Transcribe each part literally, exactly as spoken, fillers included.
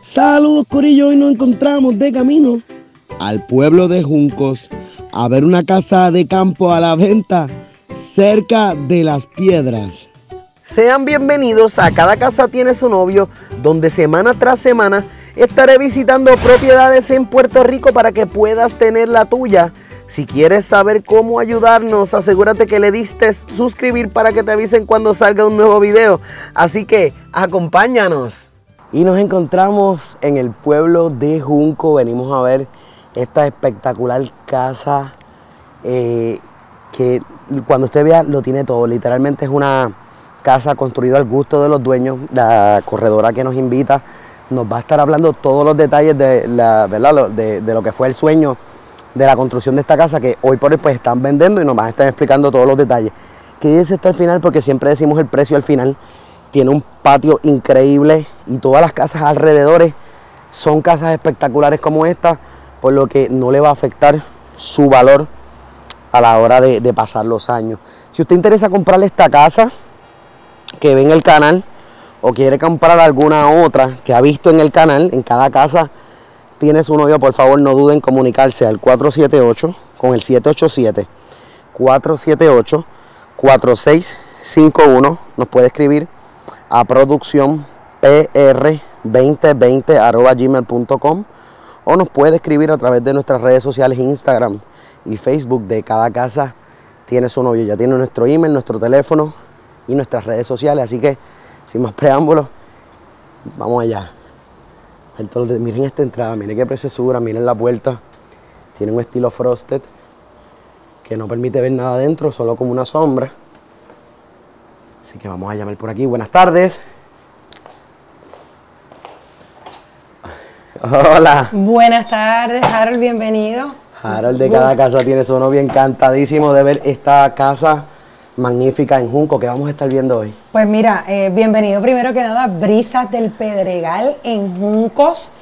Saludos Corillo, hoy nos encontramos de camino al pueblo de Juncos a ver una casa de campo a la venta cerca de Las Piedras. Sean bienvenidos a Cada Casa Tiene Su Novio, donde semana tras semana estaré visitando propiedades en Puerto Rico para que puedas tener la tuya. Si quieres saber cómo ayudarnos, asegúrate que le diste suscribir para que te avisen cuando salga un nuevo video. Así que acompáñanos. Y nos encontramos en el pueblo de Junco. Venimos a ver esta espectacular casa eh, que cuando usted vea lo tiene todo. Literalmente es una casa construida al gusto de los dueños. La corredora que nos invita nos va a estar hablando todos los detalles de, la, ¿verdad? de, de lo que fue el sueño de la construcción de esta casa, que hoy por hoy pues están vendiendo y nos van a estar explicando todos los detalles. Quédese hasta el final porque siempre decimos el precio al final. Tiene un patio increíble y todas las casas alrededores son casas espectaculares como esta, por lo que no le va a afectar su valor a la hora de, de pasar los años. Si usted interesa comprarle esta casa que ve en el canal o quiere comprar alguna otra que ha visto en el canal, en Cada Casa Tiene Su Novio, por favor no duden en comunicarse al cuatro siete ocho con el siete ocho siete, cuatro siete ocho, cuatro seis cinco uno. Nos puede escribir a producción p r veinte veinte arroba gmail punto com o nos puede escribir a través de nuestras redes sociales Instagram y Facebook de Cada Casa Tiene Su Novio. Ya tiene nuestro email, nuestro teléfono y nuestras redes sociales, así que sin más preámbulos, vamos allá. Miren esta entrada, miren qué preciosura, miren la puerta. Tiene un estilo frosted que no permite ver nada adentro, solo como una sombra. Así que vamos a llamar por aquí. Buenas tardes. Hola. Buenas tardes, Harold, bienvenido. Harold de Cada Casa Tiene Su Novio, encantadísimo de ver esta casa magnífica en Junco que vamos a estar viendo hoy. Pues mira, eh, bienvenido primero que nada a Brisas del Pedregal en Juncos,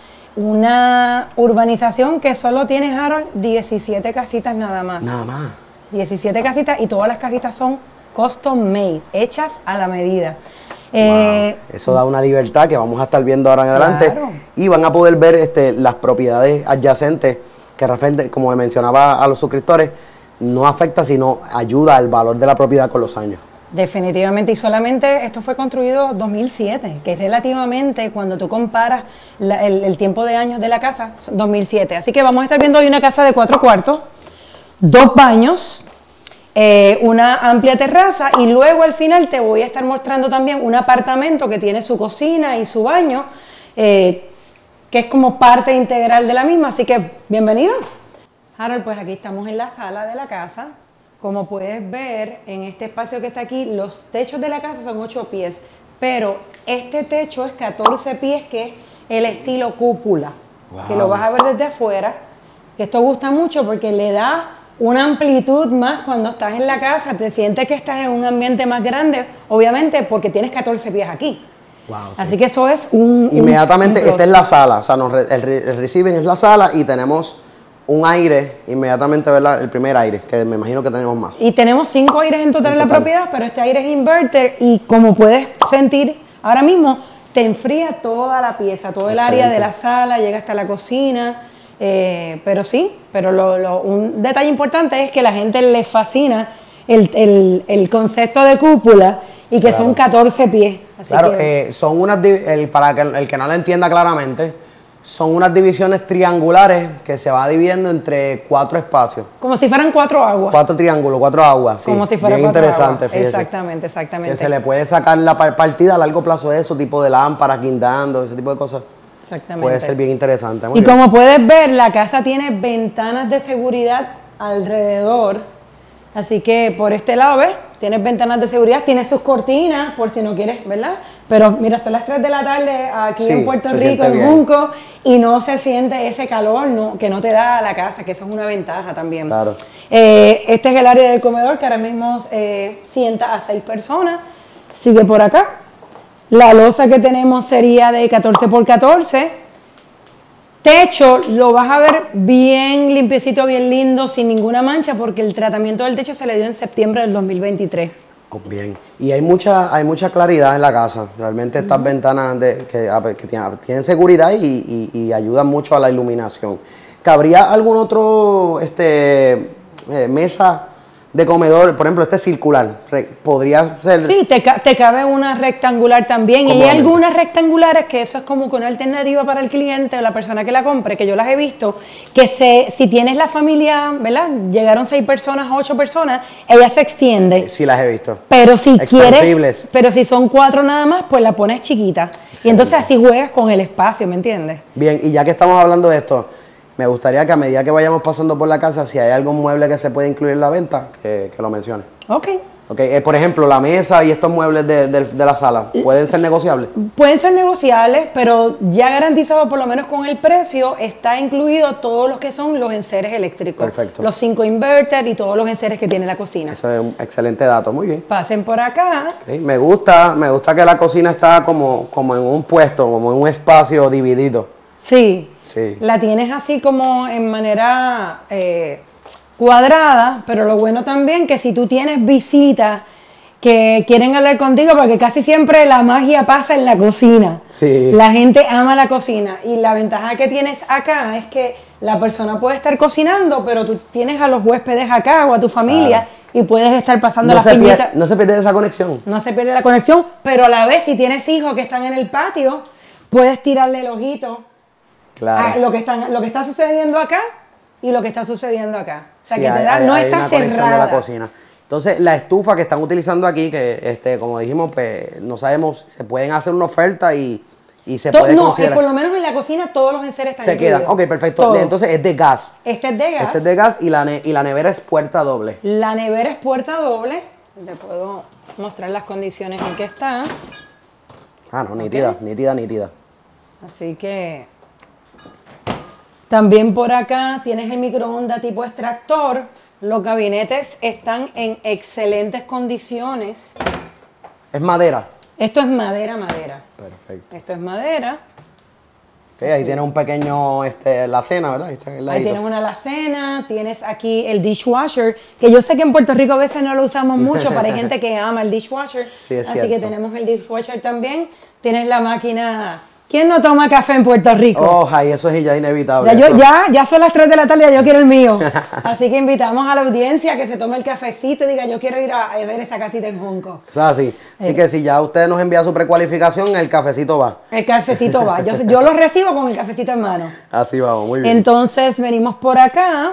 una urbanización que solo tiene, Harold, diecisiete casitas nada más. Nada más. diecisiete casitas y todas las casitas son custom made, hechas a la medida. Wow. Eh, Eso da una libertad que vamos a estar viendo ahora en adelante. Claro. Y van a poder ver este, las propiedades adyacentes que Rafael, como le mencionaba a los suscriptores, no afecta, sino ayuda al valor de la propiedad con los años. Definitivamente, y solamente esto fue construido dos mil siete, que relativamente cuando tú comparas la, el, el tiempo de años de la casa, dos mil siete. Así que vamos a estar viendo hoy una casa de cuatro cuartos, dos baños, eh, una amplia terraza y luego al final te voy a estar mostrando también un apartamento que tiene su cocina y su baño, eh, que es como parte integral de la misma, así que bienvenido. Harold, pues aquí estamos en la sala de la casa. Como puedes ver en este espacio que está aquí, los techos de la casa son ocho pies, pero este techo es catorce pies, que es el estilo cúpula, wow, que lo vas a ver desde afuera, que esto gusta mucho porque le da una amplitud más cuando estás en la casa, te sientes que estás en un ambiente más grande, obviamente porque tienes catorce pies aquí. Wow, así sí, que eso es un... Inmediatamente, un, un esta es la sala, o sea, nos, el, el receiving es la sala y tenemos un aire, inmediatamente, ¿verdad? El primer aire, que me imagino que tenemos más. Y tenemos cinco aires en total en, en la propiedad, pero este aire es inverter y como puedes sentir ahora mismo, te enfría toda la pieza, todo Excelente. El área de la sala, llega hasta la cocina, eh, pero sí, pero lo, lo, un detalle importante es que a la gente le fascina el, el, el concepto de cúpula y que claro. son catorce pies. Así claro, que, eh, son unas, el, para que el que no lo entienda claramente, son unas divisiones triangulares que se va dividiendo entre cuatro espacios. Como si fueran cuatro aguas. Cuatro triángulos, cuatro aguas, sí. Como si fueran Bien cuatro interesante, aguas. Fíjese. Exactamente, exactamente. Que se le puede sacar la partida a largo plazo de eso, tipo de lámparas, guindando, ese tipo de cosas. Exactamente. Puede ser bien interesante. Muy y bien. como puedes ver, la casa tiene ventanas de seguridad alrededor. Así que por este lado, ¿ves? Tienes ventanas de seguridad, tienes sus cortinas, por si no quieres, ¿verdad? Pero mira, son las tres de la tarde aquí sí, en Puerto Rico, en Junco, y no se siente ese calor no, que no te da la casa, que eso es una ventaja también. Claro. Eh, este es el área del comedor, que ahora mismo eh, sienta a seis personas. Sigue por acá. La losa que tenemos sería de catorce por catorce. Techo lo vas a ver bien limpiecito, bien lindo, sin ninguna mancha, porque el tratamiento del techo se le dio en septiembre del dos mil veintitrés. Oh, bien. Y hay mucha, hay mucha claridad en la casa. Realmente estas uh-huh. ventanas de, que, que tienen, tienen seguridad y, y, y ayudan mucho a la iluminación. ¿Cabría algún otro este, eh, mesa de comedor? Por ejemplo, este circular. ¿Podría ser? Sí, te, te cabe una rectangular también. Y hay algunas rectangulares que eso es como que una alternativa para el cliente o la persona que la compre, que yo las he visto, que se, si tienes la familia, ¿verdad? Llegaron seis personas, ocho personas, ella se extiende. Sí, las he visto. Pero si quieres, pero si son cuatro nada más, pues la pones chiquita. Excelente. Y entonces así juegas con el espacio, ¿me entiendes? Bien, y ya que estamos hablando de esto, me gustaría que a medida que vayamos pasando por la casa, si hay algún mueble que se puede incluir en la venta, que, que lo mencione. Ok. Okay. Eh, por ejemplo, la mesa y estos muebles de, de, de la sala, ¿pueden ser negociables? Pueden ser negociables, pero ya garantizado por lo menos con el precio, está incluido todos los que son los enseres eléctricos. Perfecto. Los cinco inverter y todos los enseres que tiene la cocina. Eso es un excelente dato, muy bien. Pasen por acá. Okay. Me gusta, me gusta que la cocina está como, como en un puesto, como en un espacio dividido. Sí, sí, la tienes así como en manera eh, cuadrada, pero lo bueno también que si tú tienes visitas que quieren hablar contigo, porque casi siempre la magia pasa en la cocina. Sí. La gente ama la cocina y la ventaja que tienes acá es que la persona puede estar cocinando, pero tú tienes a los huéspedes acá o a tu familia. Claro. Y puedes estar pasando no las piñitas. No se pierde esa conexión. No se pierde la conexión, pero a la vez si tienes hijos que están en el patio, puedes tirarle el ojito. Claro. A lo que están, lo que está sucediendo acá y lo que está sucediendo acá. O sea, sí, que te hay, da, hay, no hay está una cerrada. conexión de la cocina. Entonces, la estufa que están utilizando aquí, que este, como dijimos, pues no sabemos, se pueden hacer una oferta y, y se To puede no, considerar. por lo menos en la cocina todos los enseres están se incluidos. quedan. Ok, perfecto. Todo. Entonces es de gas. Este es de gas. Este es de gas y la, ne y la nevera es puerta doble. La nevera es puerta doble. Te puedo mostrar las condiciones en que está. Ah, no, nítida, okay. nítida, nítida. Así que también por acá tienes el microondas tipo extractor. Los gabinetes están en excelentes condiciones. ¿Es madera? Esto es madera, madera. Perfecto. Esto es madera. Okay, ahí sí. Tienes un pequeño, este, la cena, ¿verdad? Ahí, está el ahí tienes una alacena, tienes aquí el dishwasher, que yo sé que en Puerto Rico a veces no lo usamos mucho, pero hay gente que ama el dishwasher. Sí, es Así cierto. que tenemos el dishwasher también. Tienes la máquina. ¿Quién no toma café en Puerto Rico? Oh, ay, eso es ya inevitable. Ya, yo, ya, ya son las tres de la tarde y ya yo quiero el mío. Así que invitamos a la audiencia que se tome el cafecito y diga, yo quiero ir a, a ver esa casita en Junco. O sea, sí. Así eh. que si ya usted nos envía su precualificación, el cafecito va. El cafecito va. Yo, yo lo recibo con el cafecito en mano. Así vamos, muy bien. Entonces venimos por acá.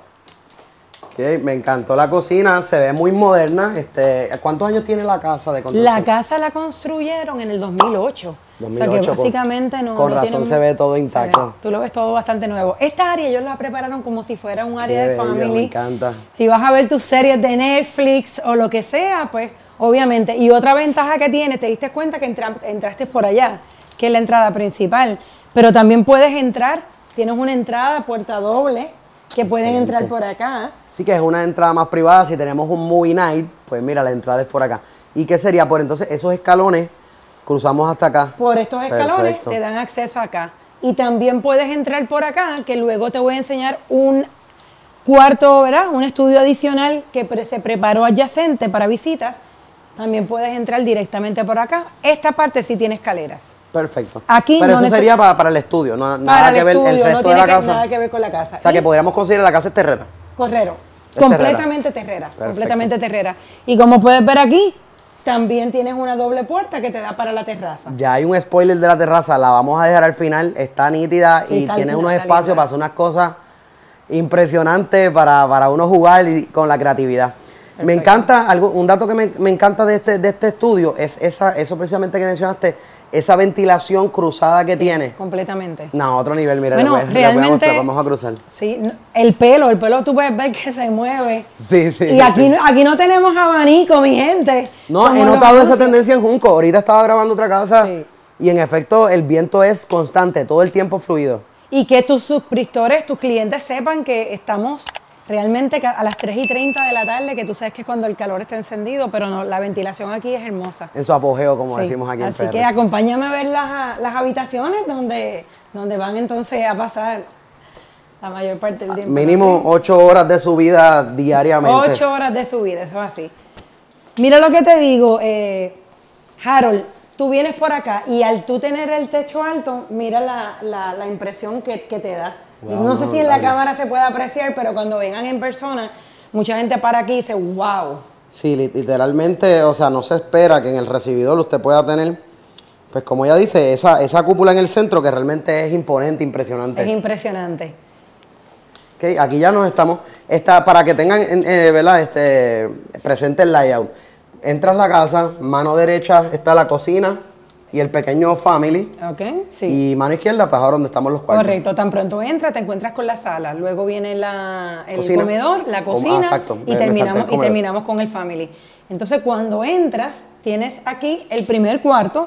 Okay, me encantó la cocina, se ve muy moderna. Este, ¿cuántos años tiene la casa de construcción? La casa la construyeron en el dos mil ocho. dos mil ocho, o sea que básicamente con, no. Con no razón tiene, se ve todo intacto. Tú lo ves todo bastante nuevo. Esta área ellos la prepararon como si fuera un área Qué de bello, family. me encanta. Si vas a ver tus series de Netflix o lo que sea, pues obviamente. Y otra ventaja que tiene, te diste cuenta que entra, entraste por allá, que es la entrada principal. Pero también puedes entrar, tienes una entrada, puerta doble. Que pueden Excelente. Entrar por acá. Sí, que es una entrada más privada. Si tenemos un movie night, pues mira, la entrada es por acá. ¿Y qué sería? Por entonces esos escalones, cruzamos hasta acá. Por estos escalones Perfecto. Te dan acceso acá. Y también puedes entrar por acá, que luego te voy a enseñar un cuarto, ¿verdad? Un estudio adicional que pre se preparó adyacente para visitas. También puedes entrar directamente por acá. Esta parte sí tiene escaleras. Perfecto. Aquí Pero no eso sería para, para el estudio, no, nada el que ver estudio, el resto no de la que, casa. Nada que ver con la casa. O sea, y que podríamos considerar la casa es terrera. Correro. Es completamente terrera. terrera completamente terrera. Y como puedes ver aquí, también tienes una doble puerta que te da para la terraza. Ya hay un spoiler de la terraza, la vamos a dejar al final. Está nítida sí, y tiene linda, unos espacios linda. Para hacer unas cosas impresionantes para, para uno jugar y, con la creatividad. Perfecto. Me encanta, algo, un dato que me, me encanta de este, de este estudio es esa, eso precisamente que mencionaste, esa ventilación cruzada que sí, tiene. Completamente. No, otro nivel, mira, bueno, le, realmente, le vamos a cruzar. Sí, el pelo, el pelo tú puedes ver que se mueve. Sí, sí. Y aquí, sí. aquí no tenemos abanico, mi gente. No, he notado esa tendencia en Junco. Ahorita estaba grabando otra casa sí. y en efecto el viento es constante, todo el tiempo fluido. Y que tus suscriptores, tus clientes sepan que estamos realmente a las tres y treinta de la tarde, que tú sabes que es cuando el calor está encendido, pero no, la ventilación aquí es hermosa. En su apogeo, como sí. decimos aquí en Así que acompáñame a ver las, las habitaciones donde, donde van entonces a pasar la mayor parte del tiempo. Mínimo ocho horas de subida diariamente. Ocho horas de subida, eso es así. Mira lo que te digo, eh, Harold, tú vienes por acá y al tú tener el techo alto, mira la, la, la impresión que, que te da. Wow, no, no sé si en la dale. cámara se puede apreciar, pero cuando vengan en persona, mucha gente para aquí y dice, wow. Sí, literalmente, o sea, no se espera que en el recibidor usted pueda tener, pues como ella dice, esa, esa cúpula en el centro que realmente es imponente, impresionante. Es impresionante. Okay, aquí ya nos estamos, está, para que tengan eh, ¿verdad? Este, presente el layout. Entras a la casa, mano derecha está la cocina y el pequeño family. Ok, sí. Y mano izquierda, pues ahora donde estamos los cuartos. Correcto, tan pronto entras, te encuentras con la sala, luego viene la, el Cocina. comedor, la Como- cocina ah, exacto, y, me- me salté el terminamos, y comedor. terminamos con el family. Entonces cuando entras, tienes aquí el primer cuarto,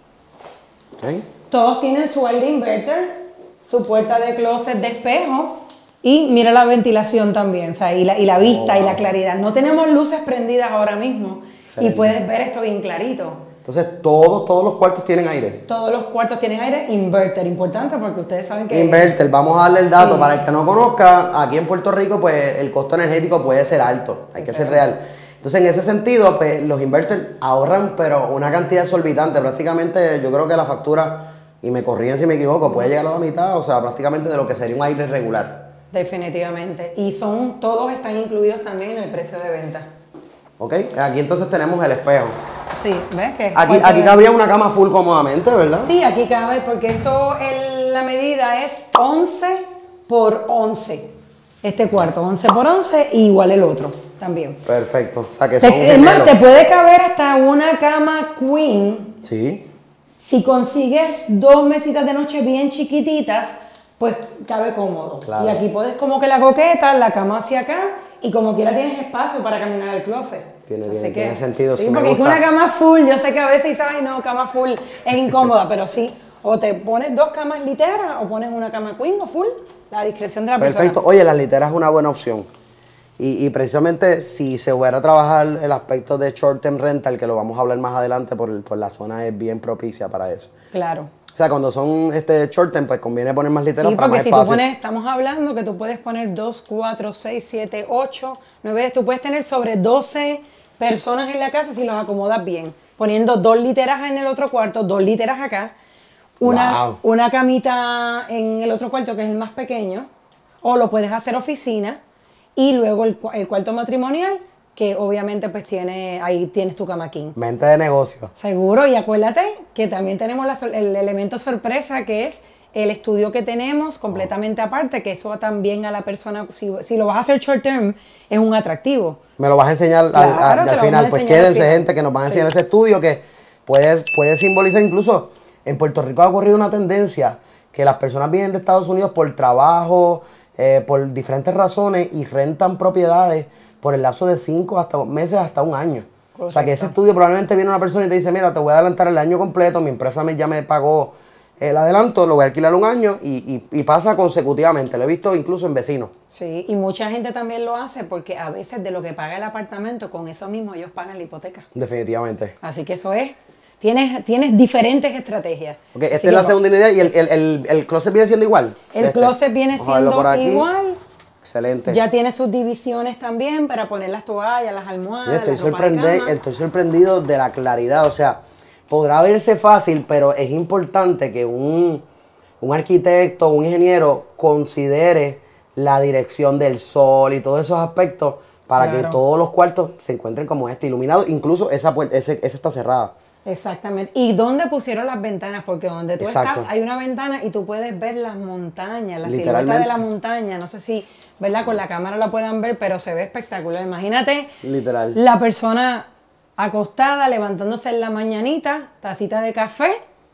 Okay. todos tienen su aire inverter, su puerta de closet de espejo y mira la ventilación también, o sea, y la, y la vista Oh, y la wow. claridad. No tenemos luces prendidas ahora mismo Excelente. y puedes ver esto bien clarito. Entonces, todos, todos los cuartos tienen aire. Todos los cuartos tienen aire inverter, importante porque ustedes saben que... Inverter, vamos a darle el dato Sí. para el que no conozca, aquí en Puerto Rico pues el costo energético puede ser alto, hay que ser real. Entonces en ese sentido pues los inverters ahorran pero una cantidad exorbitante, prácticamente yo creo que la factura, y me corrían si me equivoco, puede llegar a la mitad, o sea prácticamente de lo que sería un aire regular. Definitivamente. Y son, todos están incluidos también en el precio de venta. ¿Ok? Aquí entonces tenemos el espejo. Sí, ¿ves? Que Aquí, cualquier- aquí cabría una cama full cómodamente, ¿verdad? Sí, aquí cabe porque esto, el- la medida es once por once. Este cuarto, once por once, y igual el otro también. Perfecto, o sea que Te- son es más, gemelos. te puede caber hasta una cama queen. Sí, Si consigues dos mesitas de noche bien chiquititas, pues cabe cómodo. Claro. Y aquí puedes como que la coqueta, la cama hacia acá, y como quiera tienes espacio para caminar al closet. Tiene- Así tiene- que- tiene sentido, Sí, sí me porque es que gusta. una cama full, yo sé que a veces dices, ay no, cama full es incómoda, pero sí, o te pones dos camas literas, o pones una cama queen o full, la discreción de la perfecto. persona. Oye, la litera es una buena opción. Y, y precisamente si se fuera a trabajar el aspecto de short term rental, que lo vamos a hablar más adelante, por, el- por la zona es bien propicia para eso. Claro. O sea, cuando son este short term, pues conviene poner más literas Sí, para porque más si tú espacio. pones, estamos hablando que tú puedes poner dos, cuatro, seis, siete, ocho, nueve, tú puedes tener sobre doce personas en la casa si los acomodas bien, poniendo dos literas en el otro cuarto, dos literas acá, una, Wow. una camita en el otro cuarto que es el más pequeño, o lo puedes hacer oficina, y luego el, cua- el cuarto matrimonial, que obviamente pues tiene, ahí tienes tu cama king. Mente de negocio. Seguro, y acuérdate que también tenemos la sor- el elemento sorpresa que es el estudio que tenemos completamente aparte, que eso también a la persona, si, si lo vas a hacer short term, es un atractivo. Me lo vas a enseñar al- Claro, al, te al lo final. vamos a Pues enseñar al quédense, final. gente, que nos van a enseñar Sí. ese estudio que puede, puede simbolizar incluso, en Puerto Rico ha ocurrido una tendencia que las personas vienen de Estados Unidos por trabajo, eh, por diferentes razones y rentan propiedades por el lapso de cinco hasta meses hasta un año. O sea que ese Correcto. estudio probablemente viene una persona y te dice, mira, te voy a adelantar el año completo, mi empresa me, ya me pagó el adelanto, lo voy a alquilar un año y, y- y pasa consecutivamente. Lo he visto incluso en vecinos. Sí, y mucha gente también lo hace porque a veces de lo que paga el apartamento, con eso mismo ellos pagan la hipoteca. Definitivamente. Así que eso es, tienes, tienes diferentes estrategias. Ok, esta Así es que la va- segunda idea y el, el, el, el closet viene siendo igual. El Este. closet viene Vamos a verlo siendo por aquí. igual. Excelente. Ya tiene sus divisiones también para poner las toallas, las almohadas, Yo estoy, la ropa de sorprende- cama. estoy sorprendido de la claridad. O sea, podrá verse fácil, pero es importante que un, un arquitecto, un ingeniero considere la dirección del sol y todos esos aspectos para que Claro. todos los cuartos se encuentren como este, iluminados. Incluso esa puerta, ese, esa está cerrada. Exactamente. ¿Y dónde pusieron las ventanas? Porque donde tú Exacto. estás hay una ventana y tú puedes ver las montañas, la silueta Literalmente. de la montaña. No sé si, ¿verdad? Con la cámara la puedan ver, pero se ve espectacular. Imagínate Literal. la persona acostada, levantándose en la mañanita, tacita de café,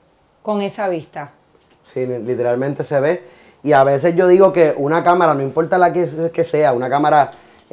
con esa vista. Sí, li- literalmente se ve. Y a veces yo digo que una cámara, no importa la que, que sea, una cámara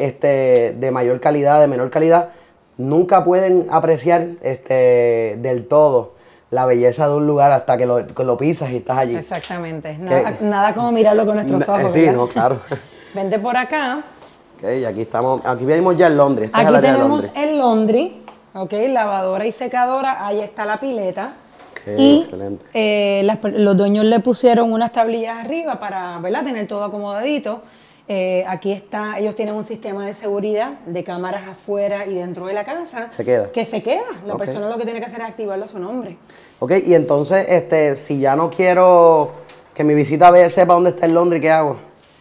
este, de mayor calidad, de menor calidad, nunca pueden apreciar este, del todo la belleza de un lugar hasta que lo, que lo pisas y estás allí. Exactamente. Nada, nada como mirarlo con nuestros Na- ojos. Sí, ¿verdad? no, claro. Vente por acá. Ok, y aquí estamos, aquí venimos ya en Londres. Este es Aquí el área de tenemos Londres. el laundry, ok, lavadora y secadora, ahí está la pileta. Ok, y excelente. eh, las per- los dueños le pusieron unas tablillas arriba para, ¿verdad?, tener todo acomodadito. Eh, aquí está, ellos tienen un sistema de seguridad de cámaras afuera y dentro de la casa. ¿Se queda? Que se queda. La Okay. persona lo que tiene que hacer es activarlo a su nombre. Ok, y entonces, este, si ya no quiero que mi visita ve, sepa dónde está el laundry, ¿qué hago?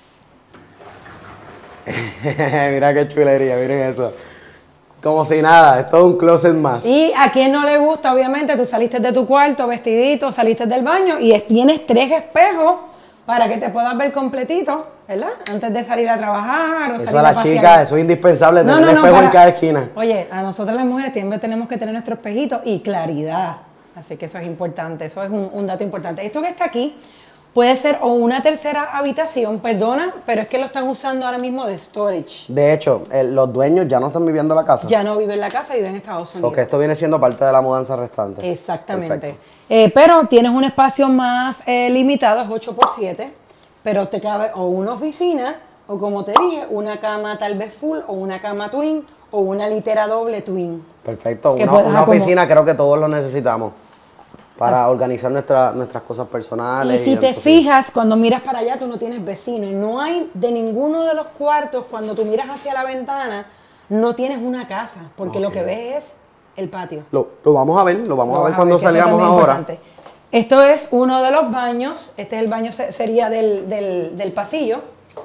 Mira qué chulería, miren eso. Como si nada, es todo un closet más. Y a quien no le gusta, obviamente, tú saliste de tu cuarto vestidito, saliste del baño y es- tienes tres espejos para que te puedas ver completito, ¿verdad? Antes de salir a trabajar o Eso salir a a las pasear. chicas, eso es indispensable, No, tener no, un no, espejo en para- cada esquina. Oye, a nosotros las mujeres siempre tenemos que tener nuestro espejito y claridad. Así que eso es importante, eso es un, un dato importante. Esto que está aquí puede ser o una tercera habitación, perdona, pero es que lo están usando ahora mismo de storage. De hecho, el- los dueños ya no están viviendo en la casa. Ya no vive en la casa, vive en Estados Unidos. So que esto viene siendo parte de la mudanza restante. Exactamente. Perfecto. Eh, pero tienes un espacio más eh, limitado, es ocho por siete, pero te cabe o una oficina, o como te dije, una cama tal vez full, o una cama twin, o una litera doble twin. Perfecto. Que Una, puedas una acomodar. oficina creo que todos lo necesitamos para organizar nuestra- nuestras cosas personales. Y si te entonces- fijas, cuando miras para allá, tú no tienes vecinos. No hay de ninguno de los cuartos, cuando tú miras hacia la ventana, no tienes una casa, porque lo Ok. que ves es el patio. Lo, lo vamos a ver, lo vamos Lo a ver vas cuando que eso salgamos también es ahora. importante. Esto es uno de los baños. Este es el baño, se- sería del, del, del pasillo.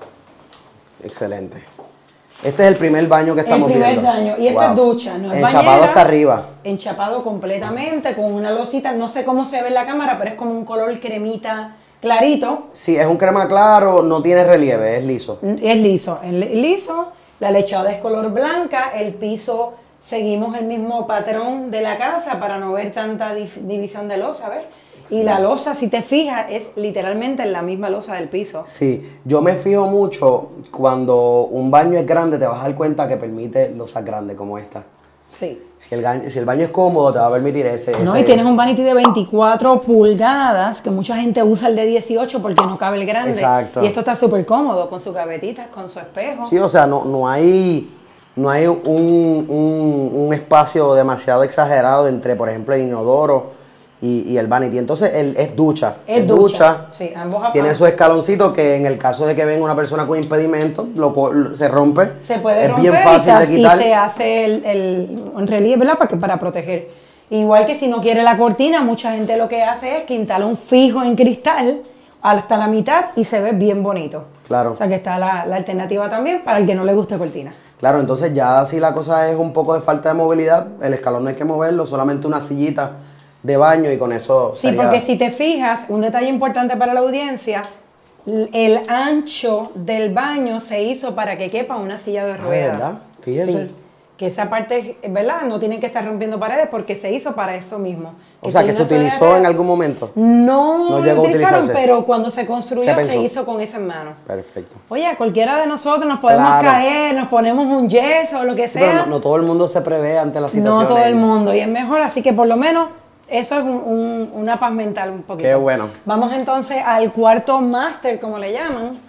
Excelente. Este es el primer baño que estamos el primer viendo. baño. Y esto Wow. es ducha, no es Enchapado bañera. hasta arriba. Enchapado completamente, con una losita. No sé cómo se ve en la cámara, pero es como un color cremita clarito. Sí, es un crema claro, no tiene relieve, es liso. Es liso, es li- liso. La lechada es color blanca. El piso, seguimos el mismo patrón de la casa para no ver tanta dif- división de losa, ¿ves? Y la losa, si te fijas, es literalmente la misma losa del piso. Sí, yo me fijo mucho cuando un baño es grande, te vas a dar cuenta que permite losas grandes como esta. Sí. Si el, ga- si el baño es cómodo, te va a permitir ese. No, ese- y tienes un vanity de veinticuatro pulgadas, que mucha gente usa el de dieciocho porque no cabe el grande. Exacto. Y esto está súper cómodo, con sus gavetitas, con su espejo. Sí, o sea, no, no hay, no hay un, un- un espacio demasiado exagerado entre, por ejemplo, el inodoro y, y el vanity. Entonces, el, es ducha. Es ducha. Sí, ambos Tiene aparte. su escaloncito que en el caso de que venga una persona con impedimento, lo, po- se rompe. Se puede es romper bien fácil y, de se- y quitar. se hace el, el en relieve, ¿verdad? Para, que- para proteger. Igual que si no quiere la cortina, mucha gente lo que hace es que instala un fijo en cristal hasta la mitad y se ve bien bonito. Claro. O sea que está la, la alternativa también para el que no le guste cortina. Claro, entonces ya si la cosa es un poco de falta de movilidad, el escalón no hay que moverlo, solamente una sillita de baño y con eso Sí, sería- porque si te fijas, un detalle importante para la audiencia, l- el ancho del baño se hizo para que quepa una silla de Ah, ¿de ruedas. verdad? Fíjese. Sí, que esa parte, ¿verdad? No tienen que estar rompiendo paredes porque se hizo para eso mismo. O sea, si que se no deja- utilizó en algún momento. No, No lo llegó a utilizaron, utilizarse. pero cuando se construyó Se se, pensó. hizo con eso en mano. Perfecto. Oye, a cualquiera de nosotros nos podemos Claro. caer, nos ponemos un yeso o lo que Sí, pero sea. no, no todo el mundo se prevé ante la situación. No todo el mundo, y es mejor, así que por lo menos eso es un- un- una paz mental un poquito. Qué bueno. Vamos entonces al cuarto máster, como le llaman.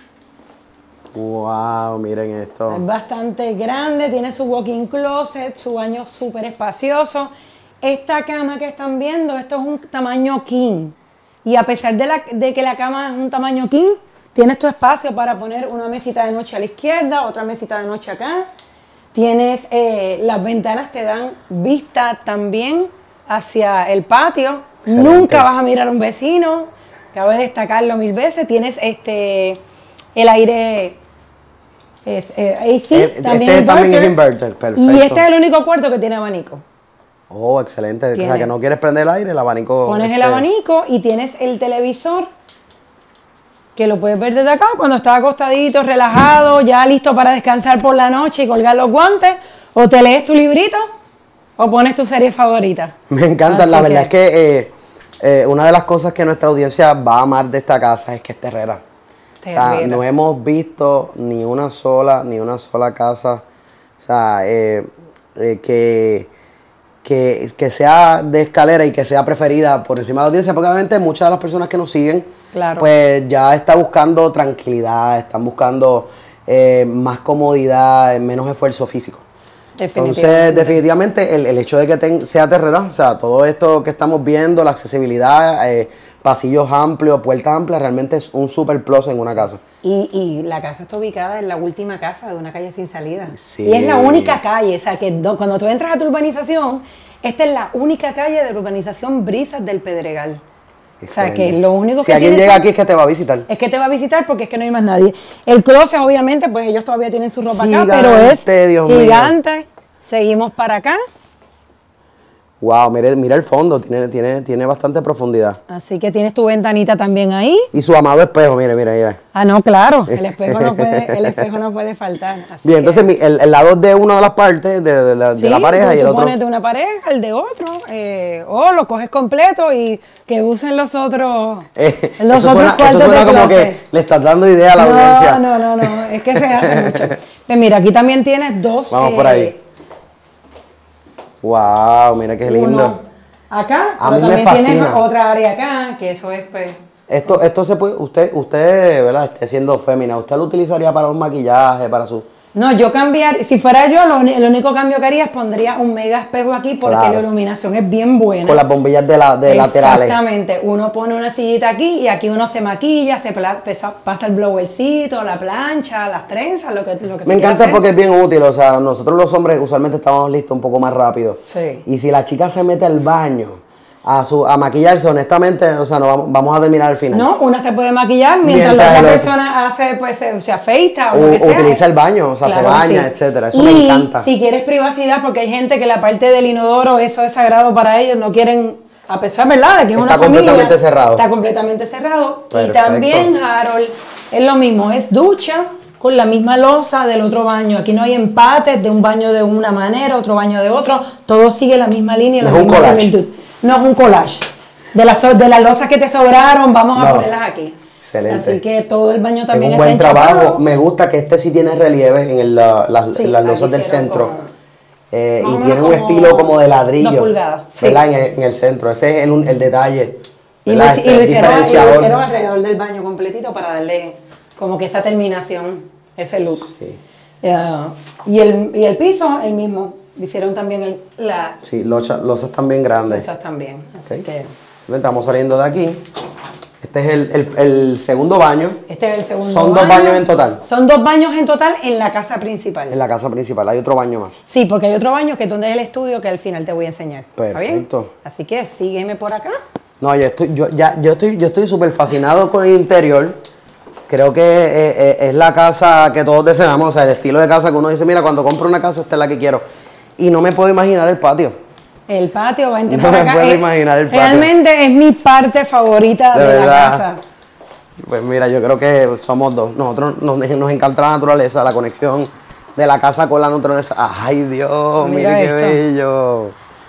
Wow, miren esto. Es bastante grande, tiene su walk-in closet, su baño súper espacioso. Esta cama que están viendo, esto es un tamaño king. Y a pesar de, la- de que la cama es un tamaño king, tienes tu espacio para poner una mesita de noche a la izquierda, otra mesita de noche acá. Tienes, eh, las ventanas te dan vista también hacia el patio. Excelente. Nunca vas a mirar a un vecino. Cabe destacarlo mil veces. Tienes este el aire es, eh, A C, Eh, también este también inverter. es inverter, perfecto. Y este es el único cuarto que tiene abanico. Oh, excelente. O sea, Tiene. que no quieres prender el aire, el abanico. Pones el este, abanico y tienes el televisor que lo puedes ver desde acá cuando estás acostadito, relajado, ya listo para descansar por la noche y colgar los guantes, o te lees tu librito o pones tu serie favorita. Me encanta. Así La verdad es que eh, eh, una de las cosas que nuestra audiencia va a amar de esta casa es que es terrera. O sea, Terrera. no hemos visto ni una sola, ni una sola casa, o sea, eh, eh, que, que, que sea de escalera y que sea preferida por encima de la audiencia, porque obviamente muchas de las personas que nos siguen, Claro. pues ya están buscando tranquilidad, están buscando eh, más comodidad, menos esfuerzo físico. Entonces, definitivamente, el, el hecho de que ten, sea terrera, o sea, todo esto que estamos viendo, la accesibilidad, eh, pasillos amplios, puertas amplias, realmente es un super plus en una casa. Y, y la casa está ubicada en la última casa de una calle sin salida. Sí. Y es la única calle, o sea, que do, cuando tú entras a tu urbanización, esta es la única calle de la urbanización Brisas del Pedregal. Excelente. O sea, que lo único si que alguien llega aquí es que te va a visitar. Es que te va a visitar porque es que no hay más nadie. El closet, obviamente, pues ellos todavía tienen su ropa Gigante, acá, pero es Dios gigante. Mío. Seguimos para acá. Wow, mira, mira el fondo, tiene, tiene, tiene bastante profundidad. Así que tienes tu ventanita también ahí. Y su amado espejo, mire, mire, mire. Ah, no, claro, el espejo no puede, el espejo no puede faltar. Así Bien, que, entonces el, el lado de una de las partes de, de, de, sí, de la pareja y el tú otro. pones de una pareja, el de otro, eh, o lo coges completo y que usen los otros, Eh, los eso otros suena, cuartos eso suena de como closet. que le estás dando idea a la no, audiencia. No, no, no, es que se hace mucho. Pues mira, aquí también tienes dos. Vamos eh, por ahí. Wow, mira qué lindo. Uno acá, A pero mí me también tienes fascina. otra área acá, que eso es pues. Esto, esto se puede, usted, usted, ¿verdad? Esté siendo fémina, ¿usted lo utilizaría para un maquillaje, para su...? No, yo cambiar, si fuera yo, lo, uni- el único cambio que haría es pondría un mega espejo aquí porque Claro. la iluminación es bien buena. Con las bombillas de, la, de laterales. Exactamente, uno pone una sillita aquí y aquí uno se maquilla, se pla- pesa- pasa el blowercito, la plancha, las trenzas, lo que, lo que se Me quiera encanta hacer. porque es bien útil, o sea, nosotros los hombres usualmente estamos listos un poco más rápido. Sí. Y si la chica se mete al baño a, su, a maquillarse, honestamente, o sea, no vamos, vamos a terminar al final. No, una se puede maquillar mientras, Mientras la el otra otro. persona hace, pues se, se afeita o, O lo que sea. utiliza el baño, o sea, se baña, etcétera. Eso y me encanta. Si quieres privacidad, porque hay gente que la parte del inodoro, eso es sagrado para ellos, no quieren, a pesar, ¿verdad?, de que es Está una familia. completamente cerrado. Está completamente cerrado. Perfecto. Y también, Harold, es lo mismo, es ducha con la misma loza del otro baño. Aquí no hay empates de un baño de una manera, otro baño de otro. Todo sigue la misma línea. No la es un misma collage. similitud. No es un collage. De las, so- de las losas que te sobraron, vamos a No. ponerlas aquí. Excelente. Así que todo el baño Es también un está buen trabajo. enchapado. Me gusta que este sí tiene relieve en el, la- las, Sí, en las ahí losas del hicieron centro. como- Eh, más y o tiene menos un como estilo como de ladrillo. dos pulgadas, sí. ¿Verdad? En el, en el centro. Ese es el, el detalle. Y lo, ¿verdad? y Este, lo el hicieron, y lo diferenciador. hicieron alrededor del baño completito para darle como que esa terminación, ese look. Sí. Eh, y, el, y el piso, el mismo. Hicieron también el, la Sí, losas losas también grandes. cosas también. Así Ok. que Excelente, estamos saliendo de aquí. Este es el, el- el segundo baño este es el segundo Son dos baños en total. Son dos baños en total en la casa principal. en la casa principal. Hay otro baño más. Sí, porque hay otro baño que es donde es el estudio que al final te voy a enseñar. ¿Está bien? Perfecto. Así que sígueme por acá. No, yo estoy, yo, ya, yo estoy, yo estoy súper fascinado con el interior. Creo que eh, eh, es la casa que todos deseamos, o sea, el estilo de casa que uno dice, mira, cuando compro una casa, esta es la que quiero. Y no me puedo imaginar el patio. El patio, vente No por me acá. puedo Eh, imaginar el patio. Realmente es mi parte favorita De de, la verdad. casa. Pues mira, yo creo que somos dos. Nosotros nos, nos encanta la naturaleza, la conexión de la casa con la naturaleza. Ay, Dios, Mira mire qué esto. bello.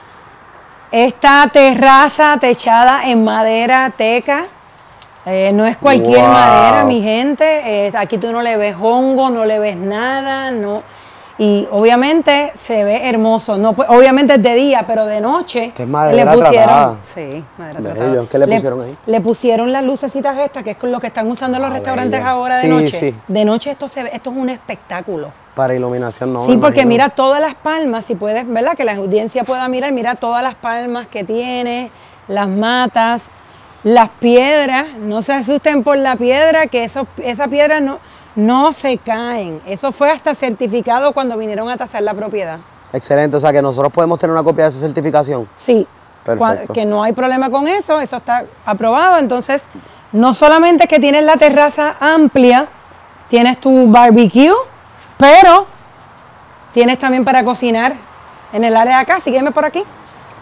Esta terraza techada en madera teca, eh, no es cualquier Wow. madera, mi gente. Eh, aquí tú no le ves hongo, no le ves nada, no. Y obviamente se ve hermoso. No, pues, obviamente es de día, pero de noche Que es madera tratada. Sí, madera Bello. tratada. ¿Qué le pusieron ahí? Le pusieron las lucecitas estas, que es con lo que están usando los Ah, restaurantes bello. ahora de Sí, noche. sí. De noche esto se ve, esto es un espectáculo. Para iluminación, no. Sí, me porque imagino. mira todas las palmas, si puedes, ¿verdad? Que la audiencia pueda mirar, mira todas las palmas que tiene, las matas, las piedras, no se asusten por la piedra, que eso, esa piedra no, no se caen. Eso fue hasta certificado cuando vinieron a tasar la propiedad. Excelente, o sea que nosotros podemos tener una copia de esa certificación. Sí, Perfecto. cua- que no hay problema con eso, eso está aprobado. Entonces, no solamente que tienes la terraza amplia, tienes tu barbecue, pero tienes también para cocinar en el área de acá. Sígueme por aquí.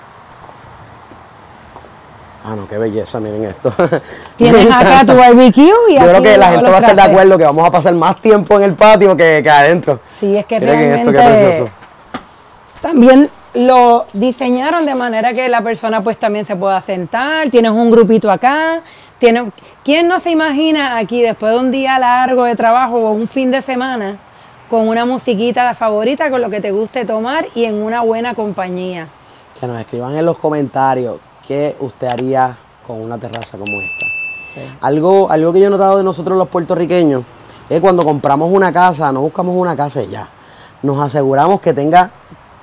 Ah, no, qué belleza, miren esto. Tienes Me acá encanta. tu barbecue y Yo creo aquí que la todos gente los va a estar de trastes. acuerdo que vamos a pasar más tiempo en el patio que, que adentro. Sí, es que Miren realmente esto, qué precioso. también lo diseñaron de manera que la persona pues también se pueda sentar. Tienes un grupito acá. Tienes, ¿quién no se imagina aquí después de un día largo de trabajo o un fin de semana con una musiquita favorita, con lo que te guste tomar y en una buena compañía? Que nos escriban en los comentarios qué usted haría con una terraza como esta. Sí. Algo, algo que yo he notado de nosotros los puertorriqueños es cuando compramos una casa, no buscamos una casa y ya. Nos aseguramos que tenga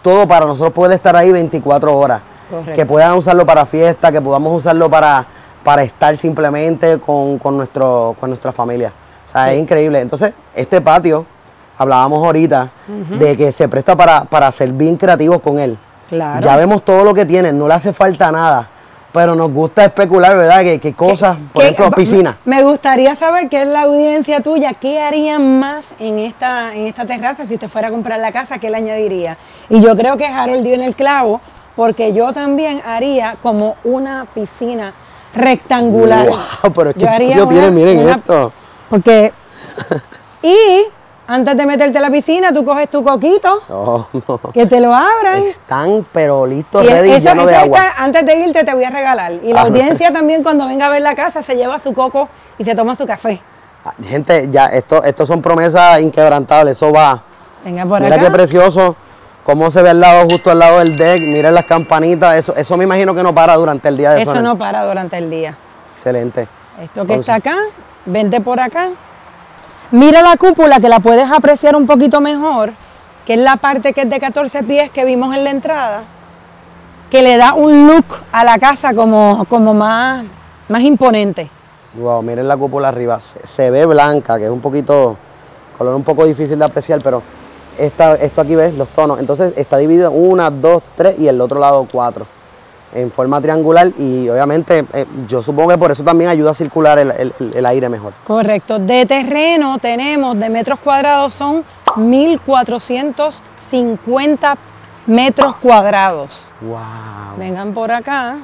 todo para nosotros poder estar ahí veinticuatro horas. Correcto. Que puedan usarlo para fiesta, que podamos usarlo para, para estar simplemente con, con, nuestro, con nuestra familia. O sea, sí. Es increíble. Entonces, este patio, hablábamos ahorita, uh-huh. de que se presta para, para ser bien creativos con él. Claro. Ya vemos todo lo que tiene, no le hace falta nada. Pero nos gusta especular, ¿verdad? ¿Qué, qué cosas? Por ¿Qué, ejemplo, piscina. Me gustaría saber qué es la audiencia tuya. ¿Qué harían más en esta, en esta terraza si usted fuera a comprar la casa? ¿Qué le añadiría? Y yo creo que Harold dio en el clavo, porque yo también haría como una piscina rectangular. Wow, pero es que yo tiene, miren una, esto. Porque... y... antes de meterte a la piscina, tú coges tu coquito, oh, no. que te lo abran. Están, pero listos, ready, eso, lleno eso de agua. Está, antes de irte te voy a regalar. Y la ah. audiencia también, cuando venga a ver la casa, se lleva su coco y se toma su café. Gente, ya, esto, esto son promesas inquebrantables, eso va. Venga por Mira acá. qué precioso, cómo se ve al lado, justo al lado del deck. Miren las campanitas, eso, eso me imagino que no para durante el día de Eso Sonel. no para durante el día. Excelente. Esto que Entonces, está acá, vente por acá. Mira la cúpula, que la puedes apreciar un poquito mejor, que es la parte que es de catorce pies que vimos en la entrada, que le da un look a la casa como, como más, más imponente. Wow, miren la cúpula arriba, se, se ve blanca, que es un poquito, color un poco difícil de apreciar, pero esta, esto aquí ves los tonos. Entonces está dividido en una, dos, tres y el otro lado cuatro, en forma triangular, y obviamente eh, yo supongo que por eso también ayuda a circular el, el, el aire mejor. Correcto. De terreno tenemos, de metros cuadrados, son mil cuatrocientos cincuenta metros cuadrados. Wow. Vengan por acá.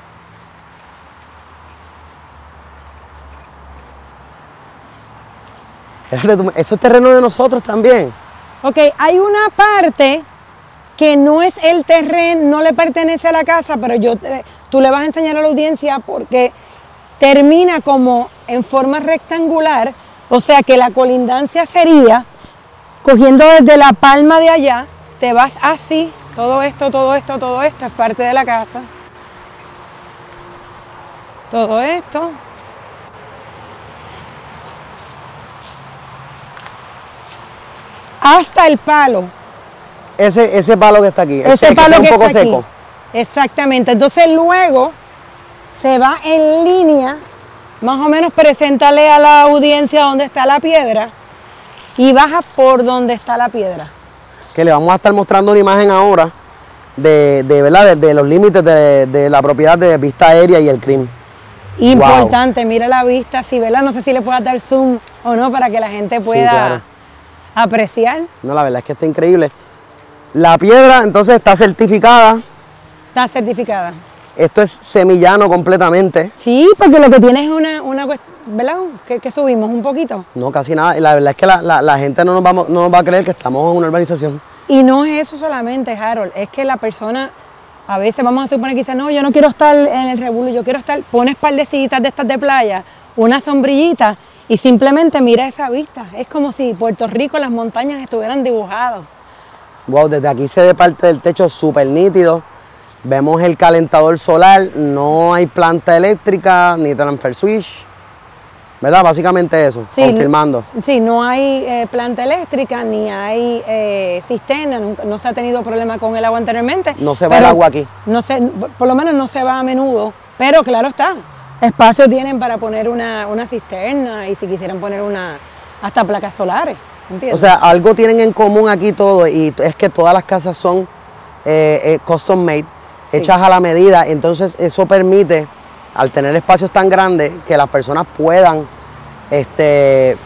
Eso es terreno de nosotros también. Ok, hay una parte que no es el terreno, no le pertenece a la casa, pero yo te, tú le vas a enseñar a la audiencia porque termina como en forma rectangular, o sea que la colindancia sería, cogiendo desde la palma de allá, te vas así, todo esto, todo esto, todo esto es parte de la casa. Todo esto. Hasta el palo. Ese, ese palo que está aquí, ese, ese palo que, que un poco está seco. Aquí. Exactamente. Entonces luego se va en línea, más o menos preséntale a la audiencia dónde está la piedra y baja por donde está la piedra. Que le vamos a estar mostrando una imagen ahora de, de, ¿verdad? de, de los límites de, de la propiedad de vista aérea y el crimen. Importante, wow. Mira la vista, sí, ¿verdad? No sé si le puedas dar zoom o no para que la gente pueda sí, claro. apreciar. No, la verdad es que está increíble. La piedra entonces está certificada. Está certificada. Esto es semillano completamente. Sí, porque lo que tiene es una, una ¿verdad? ¿Que, que subimos un poquito? No, casi nada. Y la verdad es que la, la, la gente no nos, va, no nos va a creer que estamos en una urbanización. Y no es eso solamente, Harold, es que la persona, a veces vamos a suponer que dice, no, yo no quiero estar en el revuelo, yo quiero estar, pones par de sillitas de estas de playa, una sombrillita y simplemente mira esa vista. Es como si Puerto Rico, las montañas estuvieran dibujadas. Wow, desde aquí se ve parte del techo súper nítido. Vemos el calentador solar, no hay planta eléctrica ni transfer switch, ¿verdad? Básicamente eso, sí, confirmando. Sí, no hay eh, planta eléctrica ni hay eh, cisterna, no, no se ha tenido problema con el agua anteriormente. No se va el agua aquí. No se, por lo menos no se va a menudo, pero claro está, espacio tienen para poner una, una cisterna y si quisieran poner una hasta placas solares. ¿Entiendes? O sea, algo tienen en común aquí todo y es que todas las casas son eh, eh, custom made, sí. hechas a la medida, entonces eso permite, al tener espacios tan grandes, que las personas puedan este,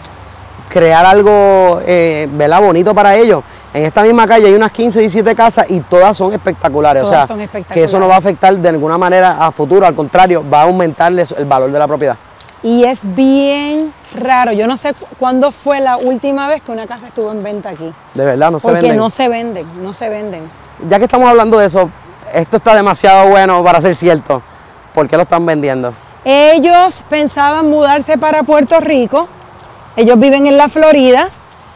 crear algo eh, ¿verdad? bonito para ellos. En esta misma calle hay unas quince, diecisiete casas y todas son espectaculares, todas o sea, son espectaculares. Que eso no va a afectar de ninguna manera a futuro, al contrario, va a aumentarles el valor de la propiedad. Y es bien raro, yo no sé cuándo fue la última vez que una casa estuvo en venta aquí. De verdad, no se Porque venden. no se venden, no se venden. Ya que estamos hablando de eso, esto está demasiado bueno para ser cierto. ¿Por qué lo están vendiendo? Ellos pensaban mudarse para Puerto Rico, ellos viven en la Florida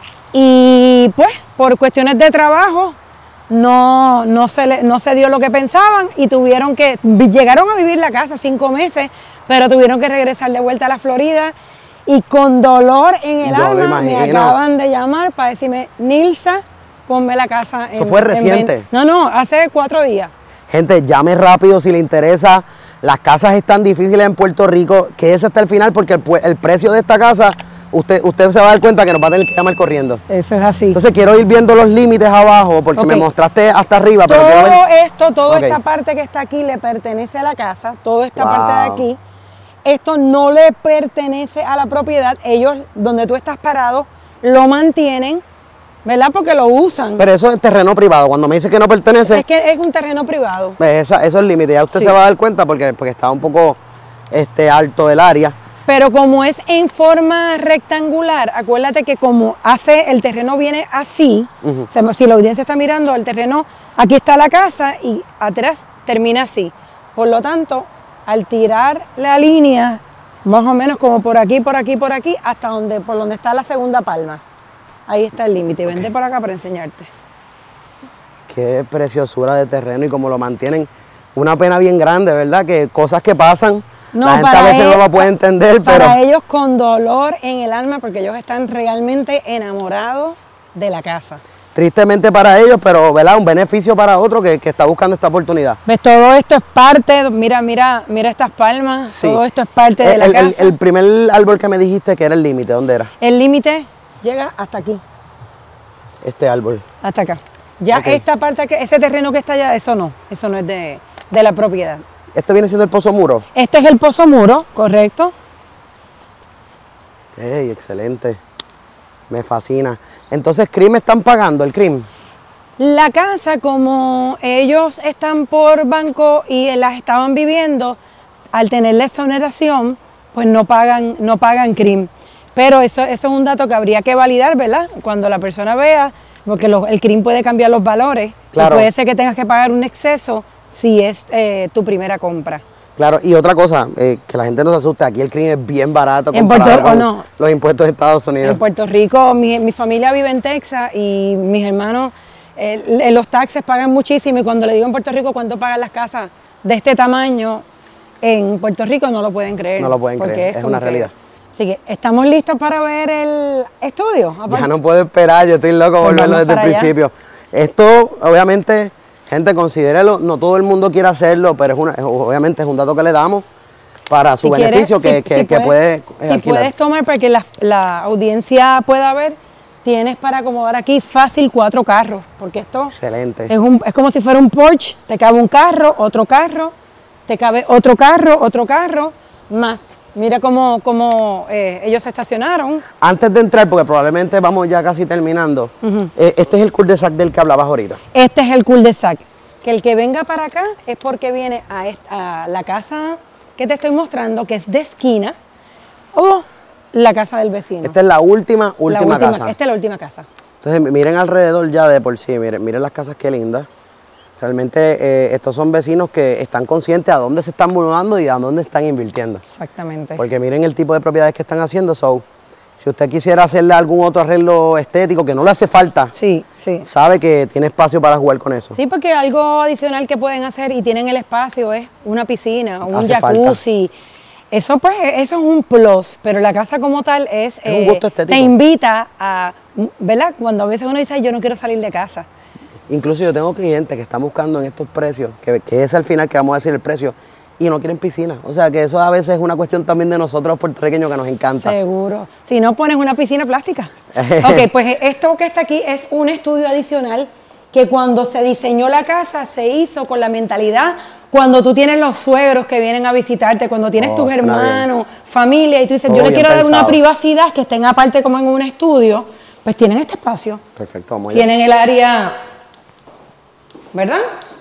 y pues por cuestiones de trabajo no, no, se, le, no se dio lo que pensaban y tuvieron que, llegaron a vivir la casa cinco meses, pero tuvieron que regresar de vuelta a la Florida y con dolor en el Yo alma me acaban de llamar para decirme, Nilsa, ponme la casa en... ¿Eso fue en reciente? ven- No, no, hace cuatro días. Gente, llame rápido si le interesa. Las casas están difíciles en Puerto Rico. Quédese hasta el final porque el, pu- el precio de esta casa, usted, usted se va a dar cuenta que nos va a tener que llamar corriendo. Eso es así. Entonces quiero ir viendo los límites abajo porque Ok. me mostraste hasta arriba. Pero quiero todo ver... esto, toda Ok. esta parte que está aquí le pertenece a la casa, toda esta Wow. parte de aquí. Esto no le pertenece a la propiedad. Ellos, donde tú estás parado, lo mantienen, ¿verdad? Porque lo usan. Pero eso es terreno privado. Cuando me dice que no pertenece, Es que es un terreno privado. esa- eso es el límite. Ya usted Sí. se va a dar cuenta porque, porque está un poco este, alto el área. Pero como es en forma rectangular, acuérdate que como hace, el terreno viene así, Ujú. se- si la audiencia está mirando, el terreno, aquí está la casa y atrás termina así. Por lo tanto, al tirar la línea, más o menos como por aquí, por aquí, por aquí, hasta donde, por donde está la segunda palma. Ahí está el límite. Vente por acá para enseñarte. Qué preciosura de terreno y cómo lo mantienen. Una pena bien grande, ¿verdad? Que cosas que pasan, No, la gente a para veces no él- lo puede entender, pero Para ellos con dolor en el alma, porque ellos están realmente enamorados de la casa. tristemente para ellos, pero ¿verdad? Un beneficio para otro que, que está buscando esta oportunidad. ¿Ves? Todo esto es parte, mira, mira, mira estas palmas, Sí. todo esto es parte de El, la el- casa. el- el primer árbol que me dijiste que era el límite, ¿dónde era? El límite llega hasta aquí, Este árbol. hasta acá. Ya Ok. esta parte, que, ese terreno que está allá, eso no, eso no es de, de la propiedad. Este viene siendo el pozo muro. Este es el pozo muro, correcto. ¡Ey, excelente! Me fascina. Entonces, ¿C R I M están pagando el C R I M? La casa, como ellos están por banco y las estaban viviendo, al tener la exoneración, pues no pagan, no pagan C R I M. Pero eso, eso es un dato que habría que validar, ¿verdad? Cuando la persona vea, porque los- el C R I M puede cambiar los valores. Claro. Y puede ser que tengas que pagar un exceso si es eh, tu primera compra. Claro, y otra cosa, eh, que la gente no se asuste, aquí el C R I M es bien barato En comparado Puerto- con o no. los impuestos de Estados Unidos. En Puerto Rico, mi, mi familia vive en Texas y mis hermanos, eh, eh, los taxes pagan muchísimo y cuando le digo en Puerto Rico cuánto pagan las casas de este tamaño, en Puerto Rico no lo pueden creer. No lo pueden porque creer, es como una que- realidad. Así que, ¿estamos listos para ver el estudio? Ya no puedo esperar, yo estoy loco por Pues verlo vamos desde el para allá. principio. Esto, obviamente, gente, considérelo, no todo el mundo quiere hacerlo, pero es una, es- obviamente es un dato que le damos para su Si quieres, beneficio que, si- que- si que puedes- puede eh, Si alquilar. puedes tomar para que la, la audiencia pueda ver, tienes para acomodar aquí fácil cuatro carros, porque esto Excelente. es, un- es como si fuera un Porsche, te cabe un carro, otro carro, te cabe otro carro, otro carro, más. Mira cómo, cómo eh, ellos se estacionaron. Antes de entrar, porque probablemente vamos ya casi terminando, eh, este es el cul-de-sac del que hablabas ahorita. Este es el cul-de-sac. Que el que venga para acá es porque viene a, est- a la casa que te estoy mostrando, que es de esquina, o la casa del vecino. Esta es la última, La última, casa. Esta es la última casa. Entonces, miren alrededor ya de por sí, miren, miren las casas qué lindas. Realmente eh, estos son vecinos que están conscientes a dónde se están mudando y a dónde están invirtiendo. Exactamente. Porque miren el tipo de propiedades que están haciendo. So, si usted quisiera hacerle algún otro arreglo estético que no le hace falta, Sí, sí. sabe que tiene espacio para jugar con eso. Sí, porque algo adicional que pueden hacer y tienen el espacio es una piscina, un Hace jacuzzi. Eso pues, eso es un plus, pero la casa como tal es, Es un gusto estético. te invita a, ¿verdad? Cuando a veces uno dice, "Ay, yo no quiero salir de casa". Incluso yo tengo clientes que están buscando en estos precios, que, que es al final que vamos a decir el precio, y no quieren piscina. O sea que eso a veces es una cuestión también de nosotros los puertorriqueños que nos encanta. Seguro. Si no pones una piscina plástica. Ok, pues esto que está aquí es un estudio adicional que cuando se diseñó la casa se hizo con la mentalidad, cuando tú tienes los suegros que vienen a visitarte, cuando tienes Oh, tus suena hermanos, familia, y tú dices, Todo yo le bien quiero dar una pensado. privacidad que estén aparte como en un estudio, pues tienen este espacio. Perfecto, vamos allá. Tienen el área, ¿verdad?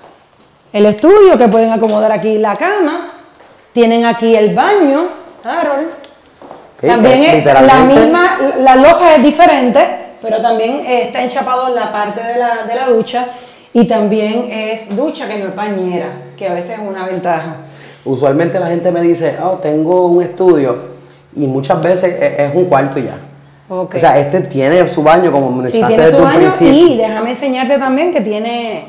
El estudio, que pueden acomodar aquí la cama. Tienen aquí el baño, Harold. Sí, También pues, es la literalmente, misma, la loza es diferente, pero también eh, está enchapado en la parte de la, de la ducha. Y también es ducha que no es bañera, que a veces es una ventaja. Usualmente la gente me dice, oh, tengo un estudio, y muchas veces es, es un cuarto y ya. Ok. O sea, este tiene su baño como Sí, mencionaste tiene desde su un baño principio. y déjame enseñarte también que tiene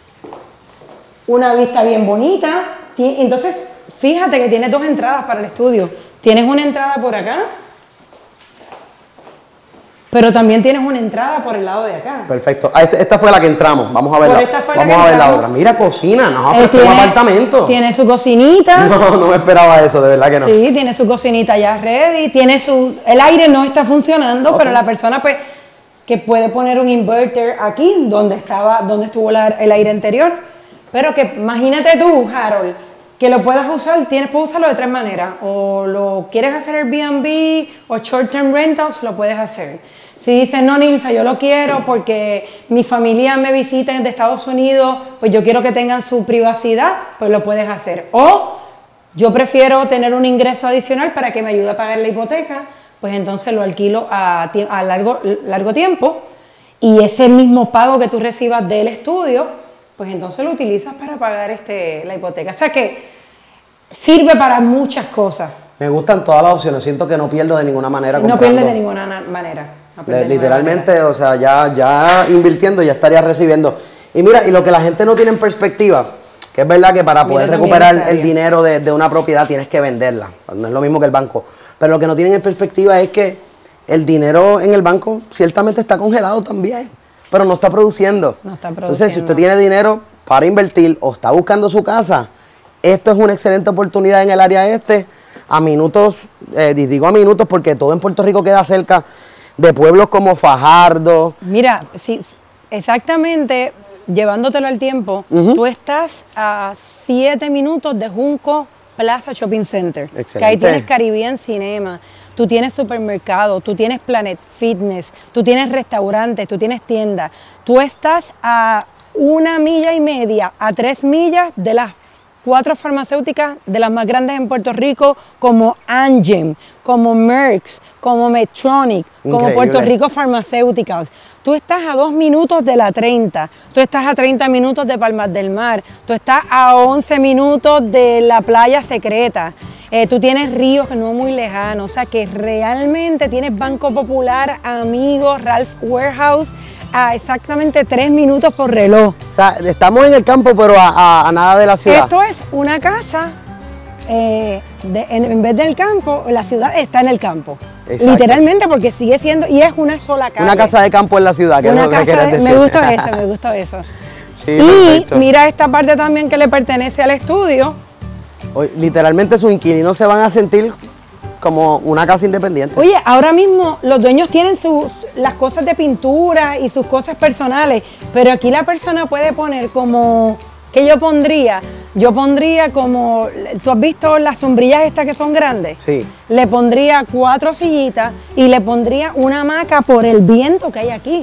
una vista bien bonita. Ti- Entonces, fíjate que tiene dos entradas para el estudio. Tienes una entrada por acá Pero también tienes una entrada por el lado de acá. Perfecto. Ah, este- esta fue la que entramos. Vamos a ver, Por la, esta fue la vamos que a ver la entramos. otra. Mira, cocina. No, Eh, pero este es un tiene- apartamento. Tiene su cocinita. No, no me esperaba eso, de verdad que no. Sí, tiene su cocinita ya ready, tiene su... El aire no está funcionando, Ok. pero la persona pues que puede poner un inverter aquí donde estaba, donde estuvo la- el aire anterior, pero que imagínate tú, Harold, que lo puedas usar, tienes puedes usarlo de tres maneras, o lo quieres hacer Airbnb o short term rentals, lo puedes hacer. Si dices, no, Nilsa, yo lo quiero porque mi familia me visita de Estados Unidos, pues yo quiero que tengan su privacidad, pues lo puedes hacer. O yo prefiero tener un ingreso adicional para que me ayude a pagar la hipoteca, pues entonces lo alquilo a, tie- a largo, largo tiempo y ese mismo pago que tú recibas del estudio, pues entonces lo utilizas para pagar este, la hipoteca. O sea que sirve para muchas cosas. Me gustan todas las opciones. Siento que no pierdo de ninguna manera No comprando. pierdes de ninguna na- manera. No pierdes de ninguna Literalmente, manera. o sea, ya, ya invirtiendo ya estaría recibiendo. Y mira, y lo que la gente no tiene en perspectiva, que es verdad que para Mira, poder también recuperar está el bien. dinero de, de una propiedad tienes que venderla. No es lo mismo que el banco. Pero lo que no tienen en perspectiva es que el dinero en el banco ciertamente está congelado también, pero no está produciendo. No está Entonces, si usted produciendo. tiene dinero para invertir o está buscando su casa, esto es una excelente oportunidad en el área este, a minutos, eh, digo a minutos porque todo en Puerto Rico queda cerca de pueblos como Fajardo. Mira, sí, exactamente, llevándotelo al tiempo, Ujú. tú estás a siete minutos de Junco Plaza Shopping Center. Que ahí Excelente. tienes Caribbean Cinema, tú tienes supermercado, tú tienes Planet Fitness, tú tienes restaurantes, tú tienes tiendas. Tú estás a una milla y media, a tres millas de las cuatro farmacéuticas de las más grandes en Puerto Rico, como Amgen, como Merck, como Medtronic, como Increíble. Puerto Rico Farmacéuticas. Tú estás a dos minutos de la treinta, tú estás a treinta minutos de Palmas del Mar, tú estás a once minutos de la Playa Secreta, eh, tú tienes ríos que no muy lejanos, o sea que realmente tienes Banco Popular, Amigos, Ralph Warehouse, a exactamente tres minutos por reloj. O sea, estamos en el campo, pero a, a- a nada de la ciudad. Esto es una casa, eh, de- en, en vez del campo, la ciudad está en el campo. Exacto. Literalmente porque sigue siendo, y es una sola casa. Una casa de campo en la ciudad, que Una es lo que casa quieres de- decir. me gustó eso, me gustó eso. Sí, Y perfecto. mira esta parte también que le pertenece al estudio. Oye, literalmente sus inquilinos se van a sentir como una casa independiente. Oye, ahora mismo los dueños tienen sus, las cosas de pintura y sus cosas personales, pero aquí la persona puede poner como, ¿qué yo pondría? Yo pondría como, ¿tú has visto las sombrillas estas que son grandes? Sí. Le pondría cuatro sillitas y le pondría una hamaca por el viento que hay aquí.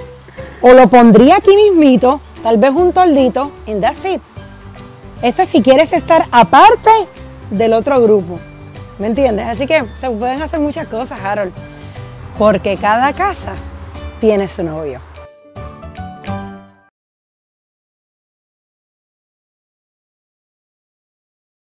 O lo pondría aquí mismito, tal vez un toldito, and that's it. Eso es si quieres estar aparte del otro grupo. ¿Me entiendes? Así que se pueden hacer muchas cosas, Harold. Porque cada casa tiene su novio.